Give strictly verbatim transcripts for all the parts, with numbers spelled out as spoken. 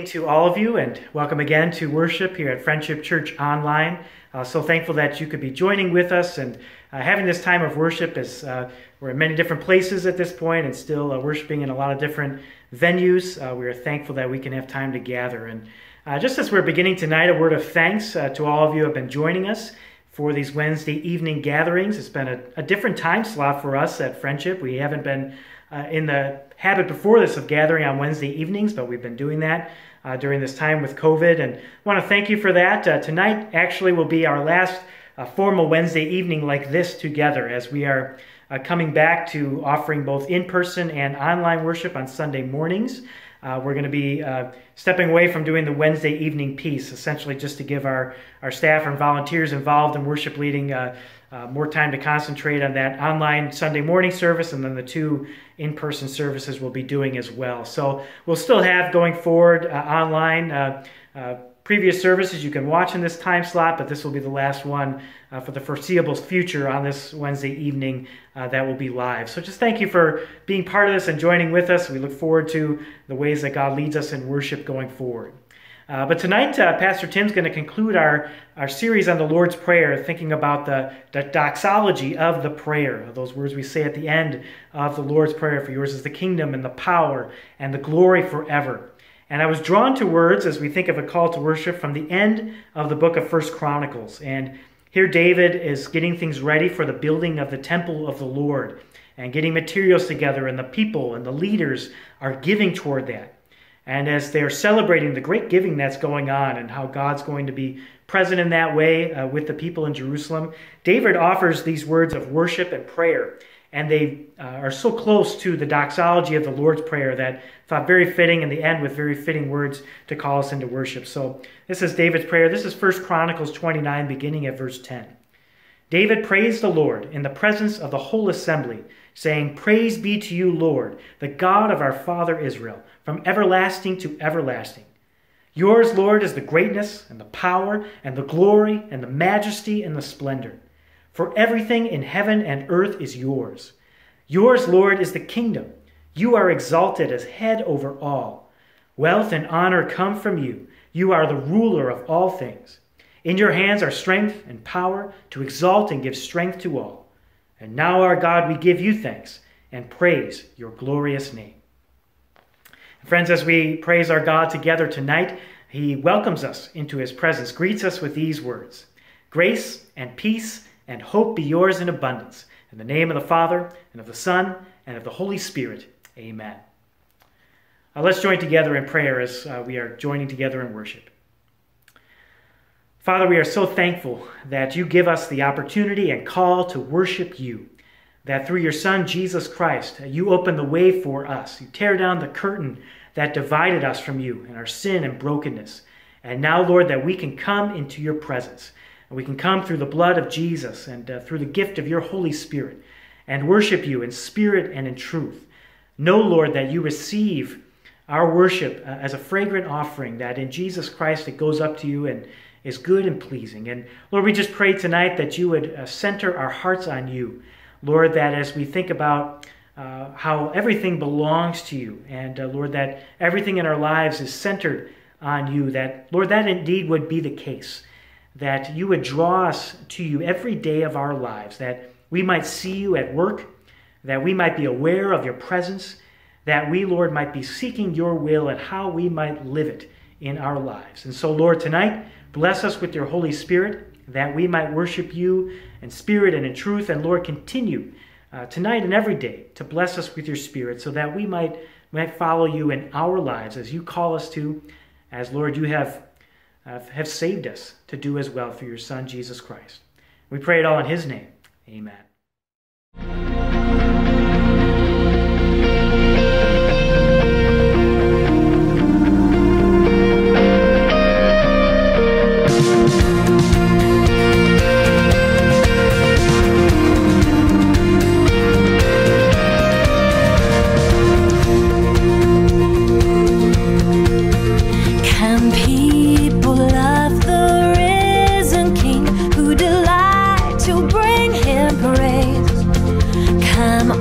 evening to all of you, and welcome again to worship here at Friendship Church Online. Uh, so thankful that you could be joining with us and uh, having this time of worship as uh, we're in many different places at this point and still uh, worshiping in a lot of different venues. Uh, we are thankful that we can have time to gather. And uh, just as we're beginning tonight, a word of thanks uh, to all of you who have been joining us for these Wednesday evening gatherings. It's been a, a different time slot for us at Friendship. We haven't been uh, in the habit before this of gathering on Wednesday evenings, but we've been doing that uh, during this time with COVID, and I want to thank you for that. Uh, tonight actually will be our last uh, formal Wednesday evening like this together, as we are uh, coming back to offering both in-person and online worship on Sunday mornings. Uh, we're going to be uh, stepping away from doing the Wednesday evening piece, essentially just to give our, our staff and volunteers involved in worship leading uh, uh, more time to concentrate on that online Sunday morning service, and then the two in-person services we'll be doing as well. So we'll still have going forward uh, online uh, uh, previous services you can watch in this time slot, but this will be the last one uh, for the foreseeable future on this Wednesday evening uh, that will be live. So just thank you for being part of this and joining with us. We look forward to the ways that God leads us in worship going forward. Uh, but tonight, uh, Pastor Tim's going to conclude our, our series on the Lord's Prayer, thinking about the, the doxology of the prayer, those words we say at the end of the Lord's Prayer. For yours is the kingdom and the power and the glory forever. And I was drawn to words as we think of a call to worship from the end of the book of First Chronicles. And here David is getting things ready for the building of the temple of the Lord and getting materials together, and the people and the leaders are giving toward that. And as they're celebrating the great giving that's going on and how God's going to be present in that way uh, with the people in Jerusalem, David offers these words of worship and prayer. And they uh, are so close to the doxology of the Lord's Prayer that I thought very fitting in the end with very fitting words to call us into worship. So this is David's prayer. This is First Chronicles twenty-nine, beginning at verse ten. David praised the Lord in the presence of the whole assembly, saying, "Praise be to you, Lord, the God of our father Israel, from everlasting to everlasting. Yours, Lord, is the greatness and the power and the glory and the majesty and the splendor. For everything in heaven and earth is yours. Yours, Lord, is the kingdom. You are exalted as head over all. Wealth and honor come from you. You are the ruler of all things. In your hands are strength and power to exalt and give strength to all. And now, our God, we give you thanks and praise your glorious name." Friends, as we praise our God together tonight, he welcomes us into his presence, greets us with these words: "Grace and peace and hope be yours in abundance. In the name of the Father, and of the Son, and of the Holy Spirit. Amen." Uh, let's join together in prayer as uh, we are joining together in worship. Father, we are so thankful that you give us the opportunity and call to worship you, that through your Son, Jesus Christ, you open the way for us. You tear down the curtain that divided us from you and our sin and brokenness. And now, Lord, that we can come into your presence. And we can come through the blood of Jesus and uh, through the gift of your Holy Spirit and worship you in spirit and in truth. Know, Lord, that you receive our worship uh, as a fragrant offering, that in Jesus Christ it goes up to you and is good and pleasing. And Lord, we just pray tonight that you would uh, center our hearts on you. Lord, that as we think about uh, how everything belongs to you, and uh, Lord, that everything in our lives is centered on you, that, Lord, that indeed would be the case, that you would draw us to you every day of our lives, that we might see you at work, that we might be aware of your presence, that we, Lord, might be seeking your will and how we might live it in our lives. And so, Lord, tonight, bless us with your Holy Spirit, that we might worship you in spirit and in truth. And Lord, continue uh, tonight and every day to bless us with your Spirit, so that we might, might follow you in our lives as you call us to, as, Lord, you have, uh, have saved us to do as well through your Son, Jesus Christ. We pray it all in his name. Amen. Come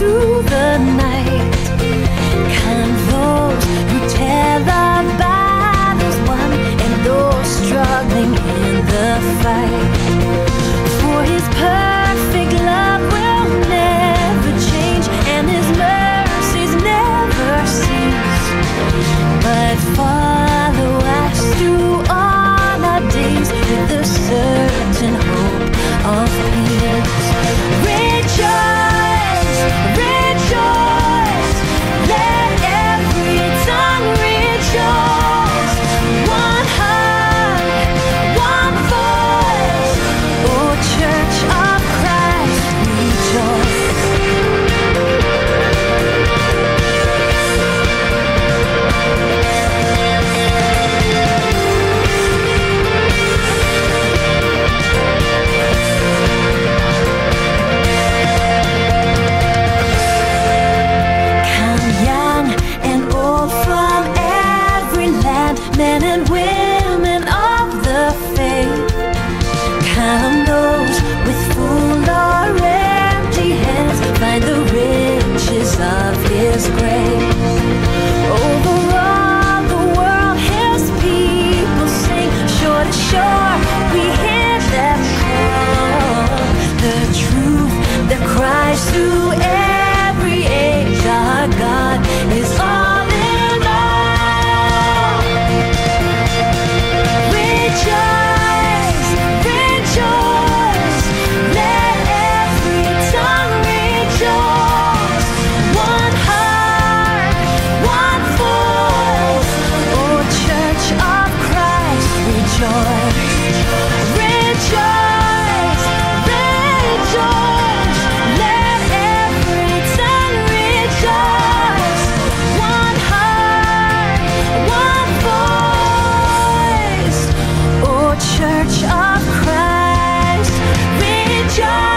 through the night. Kind those who tell of battles won and those struggling in the fight. For his perfect love will never change, and his mercies never cease, but follow us through all our days with the certain hope of peace. Rejoice, rejoice, let every tongue rejoice. One heart, one voice, oh Church of Christ, rejoice. Men and women of the faith, count those with full or empty hands, find the riches of his grace. Over all the world his people sing, shore to shore we hear them call. The truth that cries through every age, our God is all in all. Rejoice, rejoice, let every tongue rejoice. One heart, one voice, oh Church of Christ, rejoice. Rejoice, rejoice, let every tongue rejoice. One heart, one voice, oh Church of Christ, rejoice.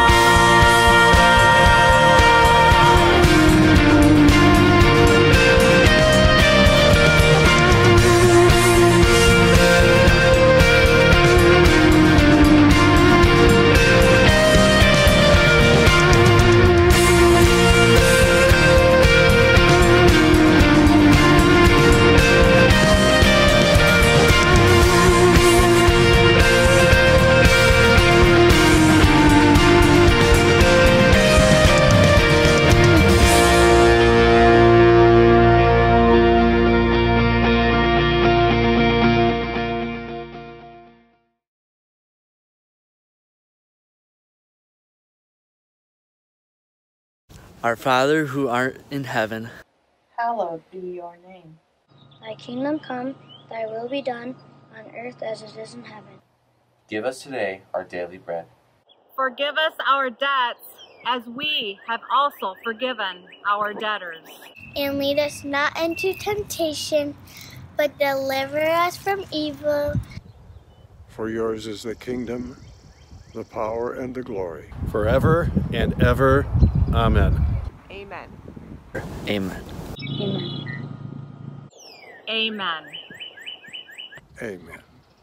Our Father who art in heaven, hallowed be your name. Thy kingdom come, thy will be done, on earth as it is in heaven. Give us today our daily bread. Forgive us our debts, as we have also forgiven our debtors. And lead us not into temptation, but deliver us from evil. For yours is the kingdom, the power, and the glory, forever and ever. Amen. Amen. Amen. Amen. Amen. Amen.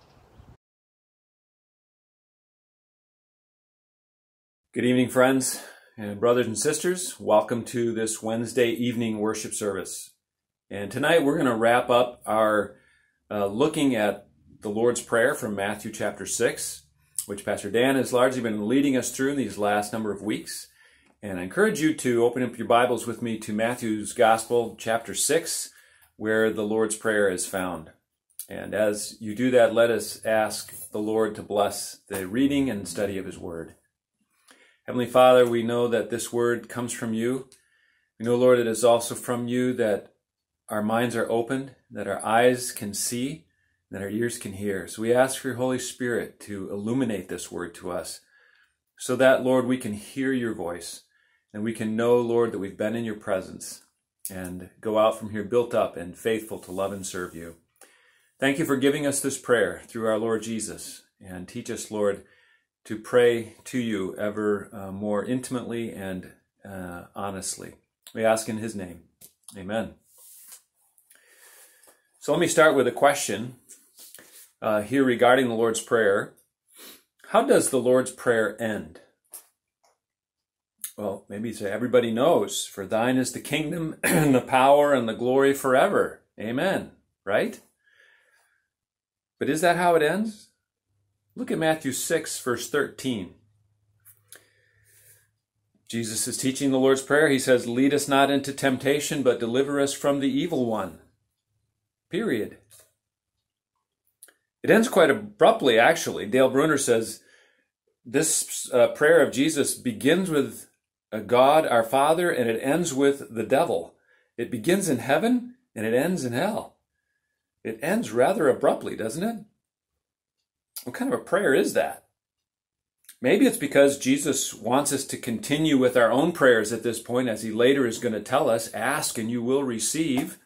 Good evening, friends and brothers and sisters. Welcome to this Wednesday evening worship service. And tonight we're going to wrap up our uh, looking at the Lord's Prayer from Matthew chapter six, which Pastor Dan has largely been leading us through these last number of weeks. And I encourage you to open up your Bibles with me to Matthew's Gospel, chapter six, where the Lord's Prayer is found. And as you do that, let us ask the Lord to bless the reading and study of his word. Heavenly Father, we know that this word comes from you. We know, Lord, it is also from you that our minds are opened, that our eyes can see, that our ears can hear. So we ask for your Holy Spirit to illuminate this word to us, so that, Lord, we can hear your voice. And we can know, Lord, that we've been in your presence and go out from here built up and faithful to love and serve you. Thank you for giving us this prayer through our Lord Jesus. And teach us, Lord, to pray to you ever uh, more intimately and uh, honestly. We ask in his name. Amen. So let me start with a question uh, here regarding the Lord's Prayer. How does the Lord's Prayer end? Well, maybe you say, everybody knows, for thine is the kingdom and the power and the glory forever. Amen. Right? But is that how it ends? Look at Matthew six, verse thirteen. Jesus is teaching the Lord's Prayer. He says, lead us not into temptation, but deliver us from the evil one. Period. It ends quite abruptly, actually. Dale Bruner says, this uh, prayer of Jesus begins with a God, our Father, and it ends with the devil. It begins in heaven, and it ends in hell. It ends rather abruptly, doesn't it? What kind of a prayer is that? Maybe it's because Jesus wants us to continue with our own prayers at this point, as he later is going to tell us, ask and you will receive.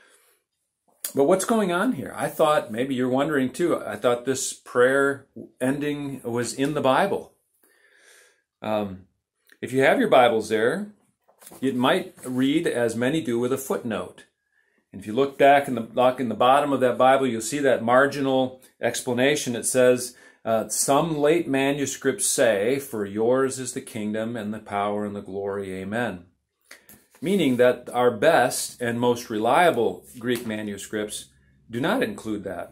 But what's going on here? I thought, maybe you're wondering too, I thought this prayer ending was in the Bible. Um, if you have your Bibles there, it might read, as many do, with a footnote. And if you look back in the, look in the bottom of that Bible, you'll see that marginal explanation. It says, uh, some late manuscripts say, for yours is the kingdom and the power and the glory. Amen. Meaning that our best and most reliable Greek manuscripts do not include that.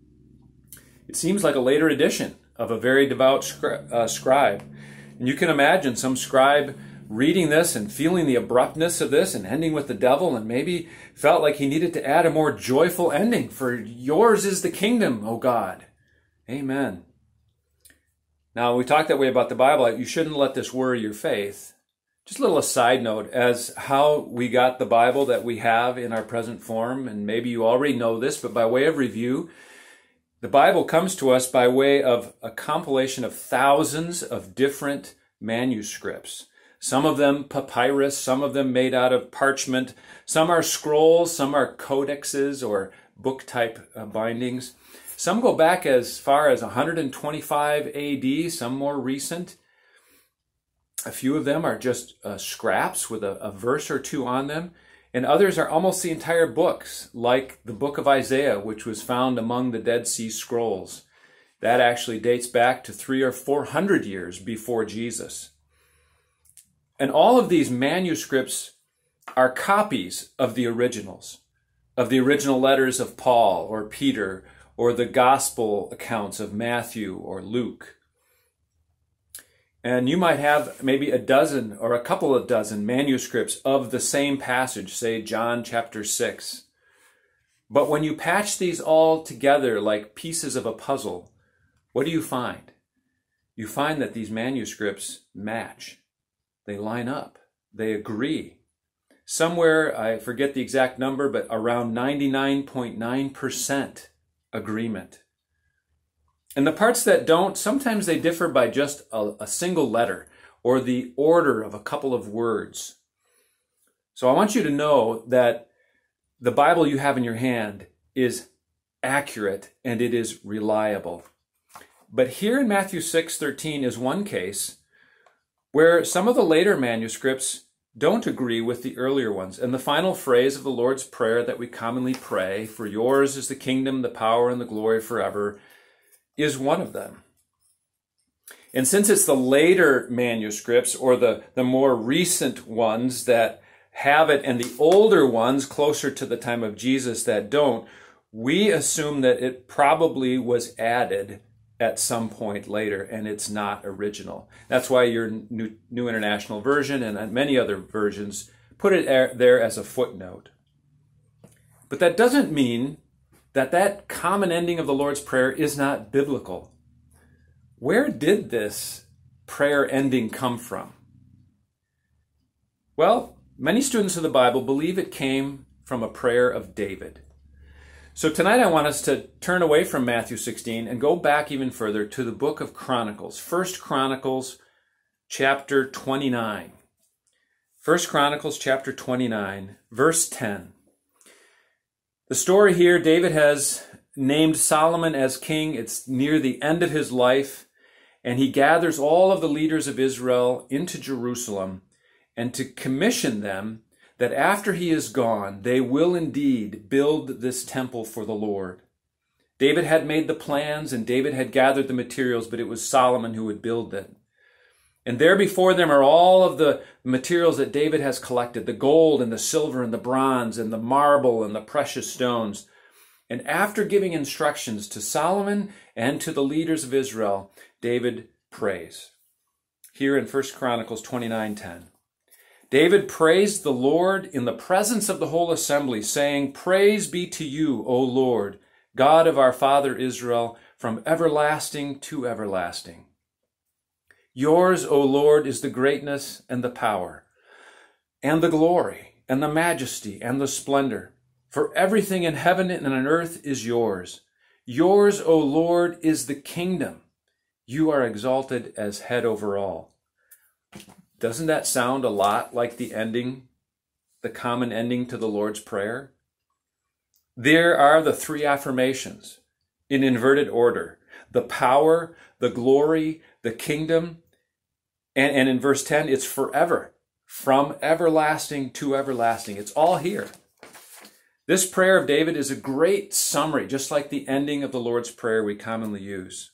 It seems like a later edition of a very devout scri- uh, scribe. And you can imagine some scribe reading this and feeling the abruptness of this and ending with the devil, and maybe felt like he needed to add a more joyful ending. For yours is the kingdom, O God. Amen. Now, we talked that way about the Bible. You shouldn't let this worry your faith. Just a little aside note as how we got the Bible that we have in our present form, and maybe you already know this, but by way of review, the Bible comes to us by way of a compilation of thousands of different manuscripts. Some of them papyrus, some of them made out of parchment, some are scrolls, some are codexes or book-type uh, bindings. Some go back as far as one hundred twenty-five A D, some more recent. A few of them are just uh, scraps with a, a verse or two on them, and others are almost the entire books, like the book of Isaiah, which was found among the Dead Sea Scrolls. That actually dates back to three or four hundred years before Jesus. And all of these manuscripts are copies of the originals, of the original letters of Paul or Peter, or the gospel accounts of Matthew or Luke. And you might have maybe a dozen or a couple of dozen manuscripts of the same passage, say John chapter six. But when you patch these all together like pieces of a puzzle, what do you find? You find that these manuscripts match. They line up. They agree. Somewhere, I forget the exact number, but around ninety-nine point nine percent agreement. And the parts that don't, sometimes they differ by just a, a single letter or the order of a couple of words. So I want you to know that the Bible you have in your hand is accurate and it is reliable. But here in Matthew six thirteen is one case where some of the later manuscripts don't agree with the earlier ones. And the final phrase of the Lord's Prayer that we commonly pray, for yours is the kingdom, the power, and the glory forever, is one of them. And since it's the later manuscripts or the, the more recent ones that have it and the older ones closer to the time of Jesus that don't, we assume that it probably was added at some point later and it's not original. That's why your New, New International Version and many other versions put it there as a footnote. But that doesn't mean that that common ending of the Lord's Prayer is not biblical. Where did this prayer ending come from? Well, many students of the Bible believe it came from a prayer of David. So tonight I want us to turn away from Matthew sixteen and go back even further to the book of Chronicles. First Chronicles chapter twenty-nine. First Chronicles chapter twenty-nine, verse ten. The story here, David has named Solomon as king. It's near the end of his life, and he gathers all of the leaders of Israel into Jerusalem and to commission them that after he is gone, they will indeed build this temple for the Lord. David had made the plans and David had gathered the materials, but it was Solomon who would build it. And there before them are all of the materials that David has collected, the gold and the silver and the bronze and the marble and the precious stones. And after giving instructions to Solomon and to the leaders of Israel, David prays. Here in First Chronicles twenty-nine ten. David praised the Lord in the presence of the whole assembly, saying, "Praise be to you, O Lord, God of our father Israel, from everlasting to everlasting. Yours, O Lord, is the greatness and the power, and the glory, and the majesty, and the splendor. For everything in heaven and on earth is yours. Yours, O Lord, is the kingdom. You are exalted as head over all." Doesn't that sound a lot like the ending, the common ending to the Lord's Prayer? There are the three affirmations in inverted order: the power, the glory, the kingdom. And, and in verse ten, it's forever, from everlasting to everlasting. It's all here. This prayer of David is a great summary, just like the ending of the Lord's Prayer we commonly use.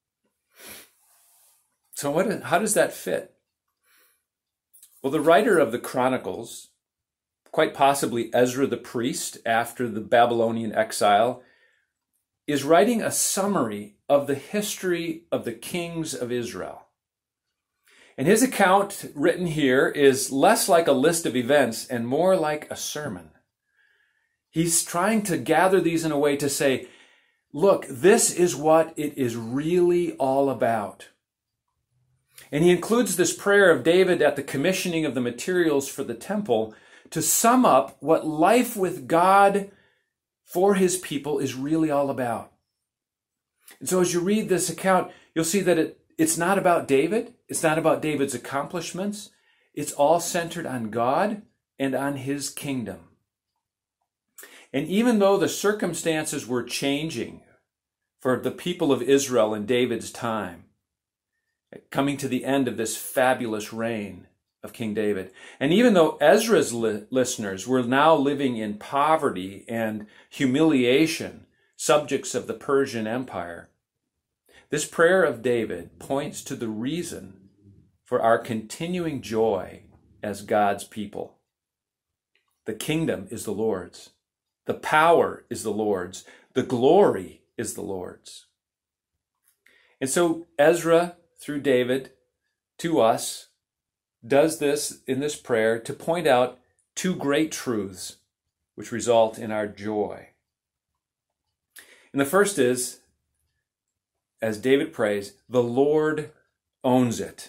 So what, how does that fit? Well, the writer of the Chronicles, quite possibly Ezra the priest after the Babylonian exile, is writing a summary of the history of the kings of Israel. And his account written here is less like a list of events and more like a sermon. He's trying to gather these in a way to say, look, this is what it is really all about. And he includes this prayer of David at the commissioning of the materials for the temple to sum up what life with God for his people is really all about. And so as you read this account, you'll see that it, it's not about David. It's not about David's accomplishments. It's all centered on God and on his kingdom. And even though the circumstances were changing for the people of Israel in David's time, coming to the end of this fabulous reign of King David, and even though Ezra's li- listeners were now living in poverty and humiliation, subjects of the Persian Empire, this prayer of David points to the reason for our continuing joy as God's people. The kingdom is the Lord's. The power is the Lord's. The glory is the Lord's. And so Ezra, through David, to us, does this in this prayer to point out two great truths which result in our joy. And the first is, as David prays, the Lord owns it.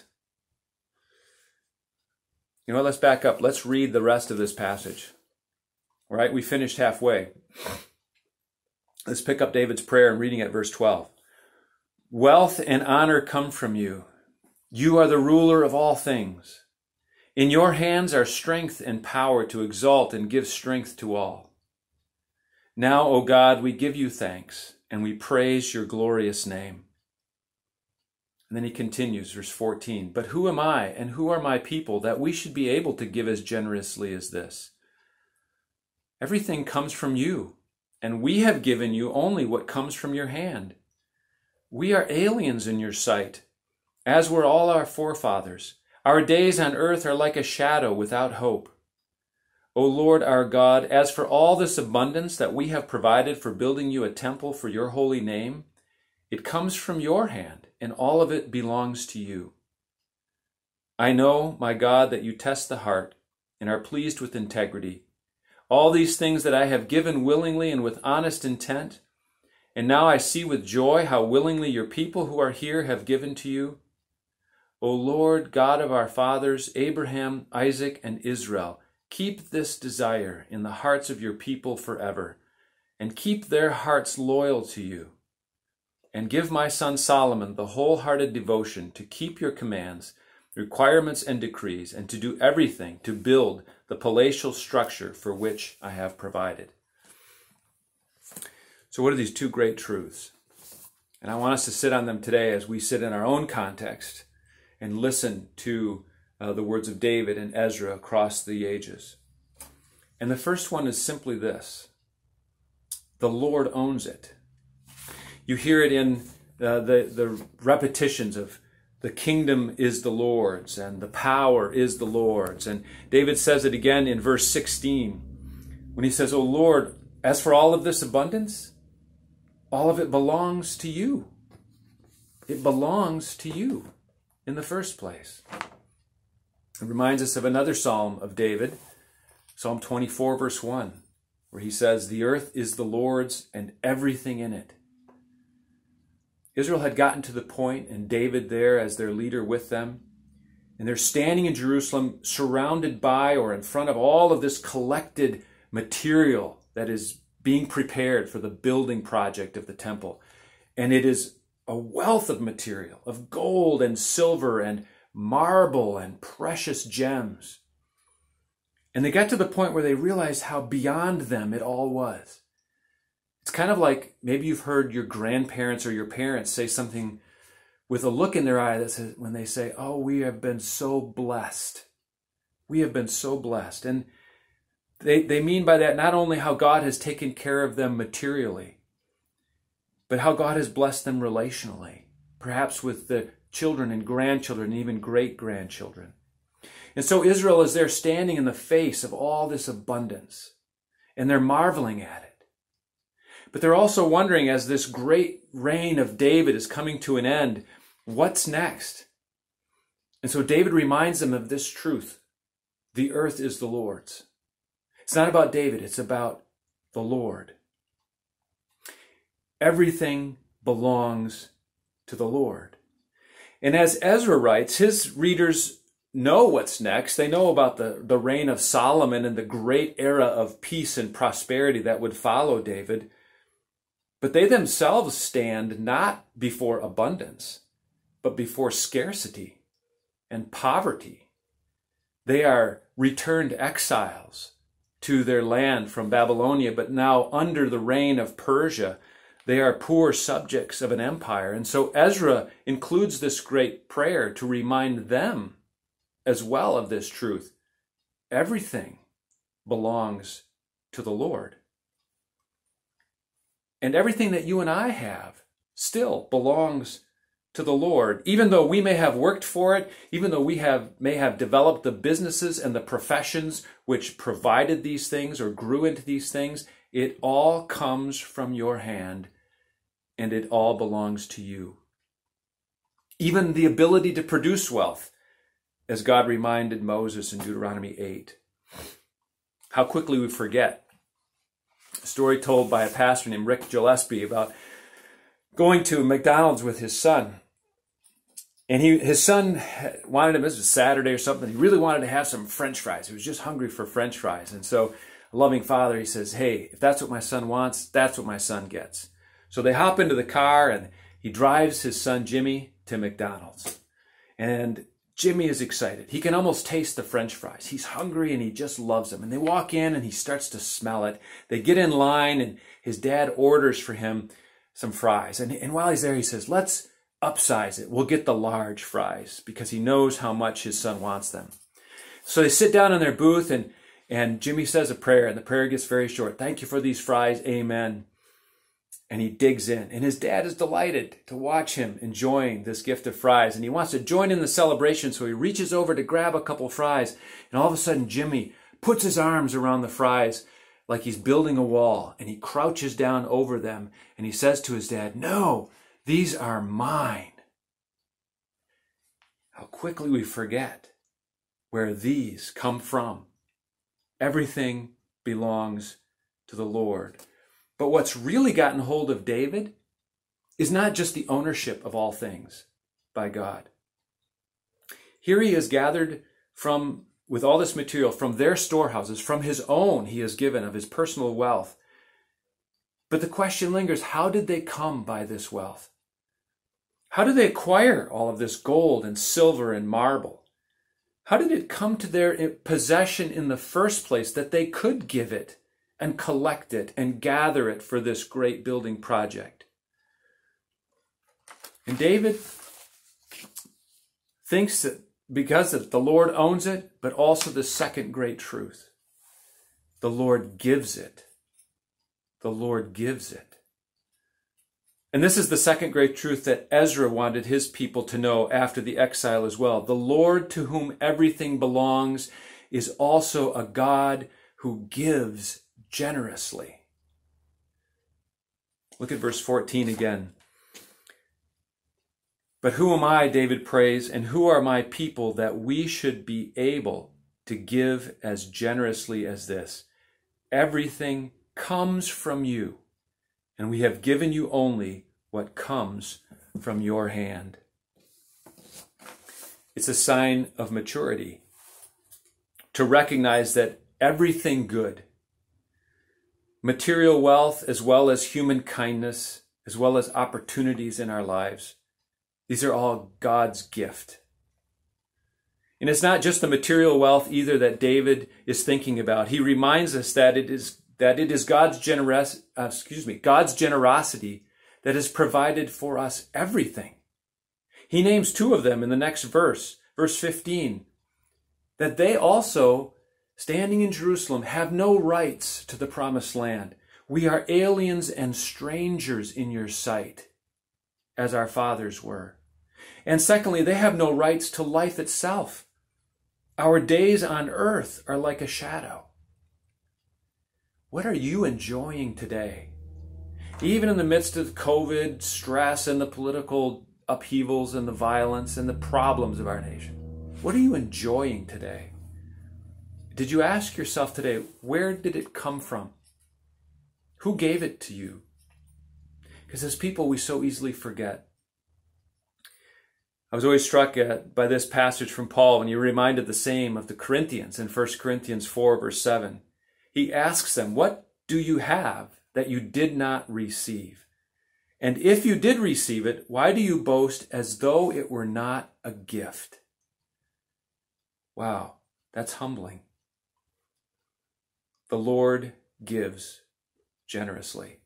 You know what, let's back up. Let's read the rest of this passage. All right, we finished halfway. Let's pick up David's prayer and reading at verse twelve. Wealth and honor come from you. You are the ruler of all things. In your hands are strength and power to exalt and give strength to all. Now, O God, we give you thanks and we praise your glorious name. And then he continues, verse fourteen. But who am I and who are my people that we should be able to give as generously as this? Everything comes from you, and we have given you only what comes from your hand. We are aliens in your sight, as were all our forefathers. Our days on earth are like a shadow without hope. O Lord our God, as for all this abundance that we have provided for building you a temple for your holy name, it comes from your hand, and all of it belongs to you. I know, my God, that you test the heart and are pleased with integrity. All these things that I have given willingly and with honest intent, and now I see with joy how willingly your people who are here have given to you. O Lord, God of our fathers, Abraham, Isaac, and Israel, keep this desire in the hearts of your people forever, and keep their hearts loyal to you. And give my son Solomon the wholehearted devotion to keep your commands, requirements, and decrees, and to do everything to build the palatial structure for which I have provided. So what are these two great truths? And I want us to sit on them today as we sit in our own context and listen to uh, the words of David and Ezra across the ages. And the first one is simply this: the Lord owns it. You hear it in uh, the, the repetitions of the kingdom is the Lord's and the power is the Lord's. And David says it again in verse sixteen when he says, "O Lord, as for all of this abundance, all of it belongs to you." It belongs to you in the first place. It reminds us of another psalm of David, Psalm twenty-four, verse one, where he says, "The earth is the Lord's and everything in it." Israel had gotten to the point, and David there as their leader with them, and they're standing in Jerusalem surrounded by or in front of all of this collected material that is being prepared for the building project of the temple. And it is a wealth of material, of gold and silver and marble and precious gems. And they got to the point where they realized how beyond them it all was. It's kind of like maybe you've heard your grandparents or your parents say something with a look in their eye that says, when they say, "Oh, we have been so blessed. We have been so blessed." And they, they mean by that not only how God has taken care of them materially, but how God has blessed them relationally, perhaps with the children and grandchildren and even great-grandchildren. And so Israel is there standing in the face of all this abundance, and they're marveling at it. But they're also wondering, as this great reign of David is coming to an end, what's next? And so David reminds them of this truth. The earth is the Lord's. It's not about David, it's about the Lord. Everything belongs to the Lord. And as Ezra writes, his readers know what's next. They know about the, the reign of Solomon and the great era of peace and prosperity that would follow David. But they themselves stand not before abundance, but before scarcity and poverty. They are returned exiles to their land from Babylonia, but now under the reign of Persia, they are poor subjects of an empire. And so Ezra includes this great prayer to remind them as well of this truth. Everything belongs to the Lord. And everything that you and I have still belongs to the Lord. Even though we may have worked for it, even though we have may have developed the businesses and the professions which provided these things or grew into these things, it all comes from your hand and it all belongs to you. Even the ability to produce wealth, as God reminded Moses in Deuteronomy eight. How quickly we forget. A story told by a pastor named Rick Gillespie about going to McDonald's with his son. And he, his son wanted him, this was Saturday or something, he really wanted to have some French fries. He was just hungry for French fries. And so a loving father, he says, "Hey, if that's what my son wants, that's what my son gets." So they hop into the car and he drives his son Jimmy to McDonald's. And Jimmy is excited. He can almost taste the French fries. He's hungry and he just loves them. And they walk in and he starts to smell it. They get in line and his dad orders for him some fries. And, and while he's there, he says, "Let's upsize it. We'll get the large fries," because he knows how much his son wants them. So they sit down in their booth and, and Jimmy says a prayer, and the prayer gets very short. "Thank you for these fries. Amen." And he digs in. And his dad is delighted to watch him enjoying this gift of fries. And he wants to join in the celebration, so he reaches over to grab a couple fries. And all of a sudden, Jimmy puts his arms around the fries like he's building a wall. And he crouches down over them. And he says to his dad, "No, these are mine." How quickly we forget where these come from. Everything belongs to the Lord. But what's really gotten hold of David is not just the ownership of all things by God. Here he is gathered from, with all this material from their storehouses, from his own he has given of his personal wealth. But the question lingers, how did they come by this wealth? How did they acquire all of this gold and silver and marble? How did it come to their possession in the first place that they could give it and collect it and gather it for this great building project? And David thinks that because the Lord owns it, but also the second great truth, the Lord gives it. The Lord gives it. And this is the second great truth that Ezra wanted his people to know after the exile as well. The Lord to whom everything belongs is also a God who gives generously. Look at verse fourteen again. But who am I, David prays, and who are my people that we should be able to give as generously as this? Everything comes from you, and we have given you only what comes from your hand. It's a sign of maturity to recognize that everything good, material wealth as well as human kindness, as well as opportunities in our lives, these are all God's gift. And it's not just the material wealth either that David is thinking about. He reminds us that it is that it is God's generous, uh, excuse me, God's generosity that has provided for us everything. He names two of them in the next verse, verse fifteen, that they also, standing in Jerusalem, have no rights to the promised land. We are aliens and strangers in your sight, as our fathers were. And secondly, they have no rights to life itself. Our days on earth are like a shadow. What are you enjoying today? Even in the midst of COVID, stress, and the political upheavals and the violence and the problems of our nation, what are you enjoying today? Did you ask yourself today, where did it come from? Who gave it to you? Because as people, we so easily forget. I was always struck at, by this passage from Paul when he reminded the same of the Corinthians in First Corinthians four, verse seven. He asks them, what do you have that you did not receive? And if you did receive it, why do you boast as though it were not a gift? Wow, that's humbling. The Lord gives generously.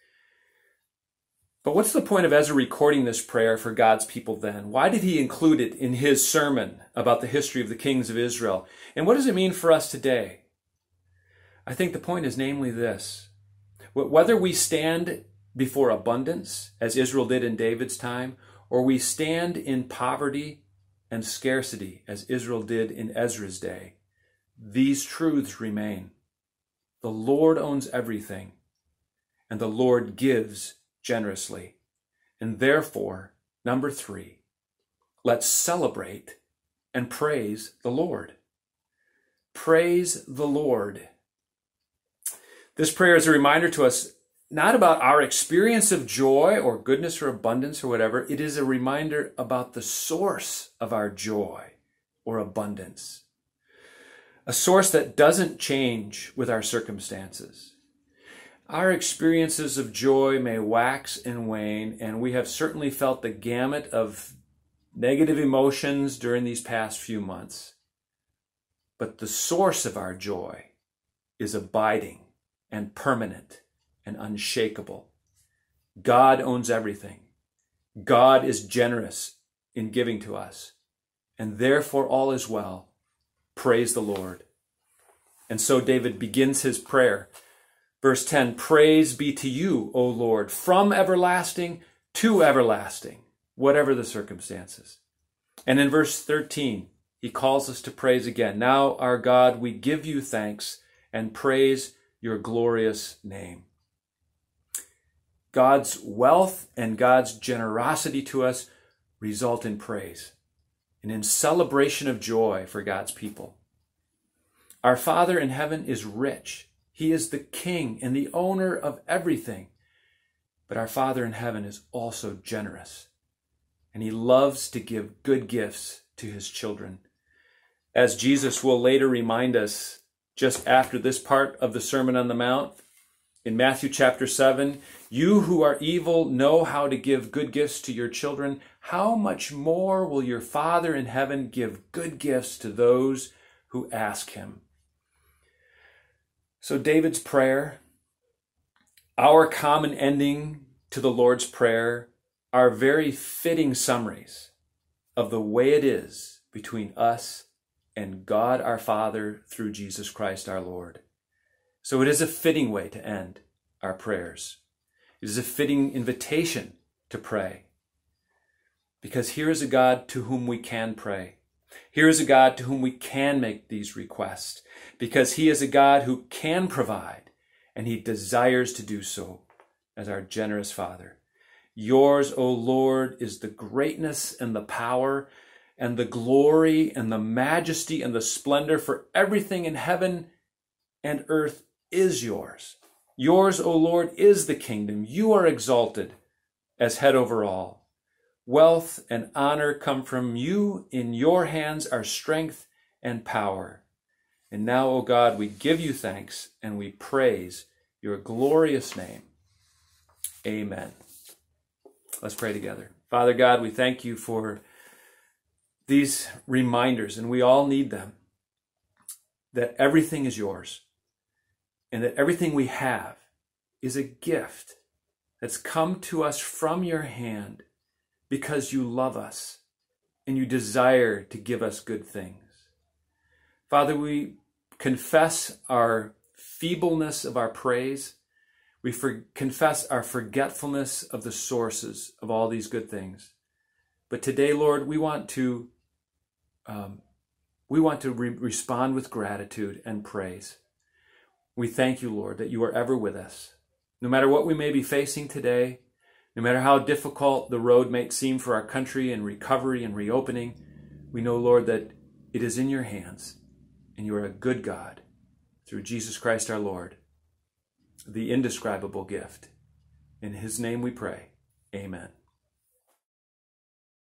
But what's the point of Ezra recording this prayer for God's people then? Why did he include it in his sermon about the history of the kings of Israel? And what does it mean for us today? I think the point is namely this. Whether we stand before abundance, as Israel did in David's time, or we stand in poverty and scarcity, as Israel did in Ezra's day, these truths remain. The Lord owns everything, and the Lord gives generously. And therefore, number three, let's celebrate and praise the Lord. Praise the Lord. This prayer is a reminder to us not about our experience of joy or goodness or abundance or whatever. It is a reminder about the source of our joy or abundance. A source that doesn't change with our circumstances. Our experiences of joy may wax and wane, and we have certainly felt the gamut of negative emotions during these past few months. But the source of our joy is abiding and permanent and unshakable. God owns everything. God is generous in giving to us, and therefore all is well. Praise the Lord. And so David begins his prayer. Verse ten, praise be to you, O Lord, from everlasting to everlasting, whatever the circumstances. And in verse thirteen, he calls us to praise again. Now, our God, we give you thanks and praise your glorious name. God's wealth and God's generosity to us result in praise and in celebration of joy for God's people. Our Father in heaven is rich. He is the King and the owner of everything. But our Father in heaven is also generous, and he loves to give good gifts to his children. As Jesus will later remind us just after this part of the Sermon on the Mount, in Matthew chapter seven, you who are evil know how to give good gifts to your children. How much more will your Father in heaven give good gifts to those who ask him? So David's prayer, our common ending to the Lord's Prayer, are very fitting summaries of the way it is between us and God our Father through Jesus Christ our Lord. So it is a fitting way to end our prayers. It is a fitting invitation to pray. Because here is a God to whom we can pray. Here is a God to whom we can make these requests. Because he is a God who can provide, and he desires to do so as our generous Father. Yours, O Lord, is the greatness and the power and the glory and the majesty and the splendor, for everything in heaven and earth is yours. Yours, O Lord, is the kingdom. You are exalted as head over all. Wealth and honor come from you. In your hands are strength and power. And now, O God, we give you thanks and we praise your glorious name. Amen. Let's pray together. Father God, we thank you for these reminders, and we all need them, that everything is yours and that everything we have is a gift that's come to us from your hand because you love us and you desire to give us good things. Father, we confess our feebleness of our praise. We for, confess our forgetfulness of the sources of all these good things. But today, Lord, we want to um, we want to re- respond with gratitude and praise. We thank you, Lord, that you are ever with us. No matter what we may be facing today, no matter how difficult the road may seem for our country in recovery and reopening, we know, Lord, that it is in your hands, and you are a good God through Jesus Christ our Lord, the indescribable gift. In his name we pray. Amen.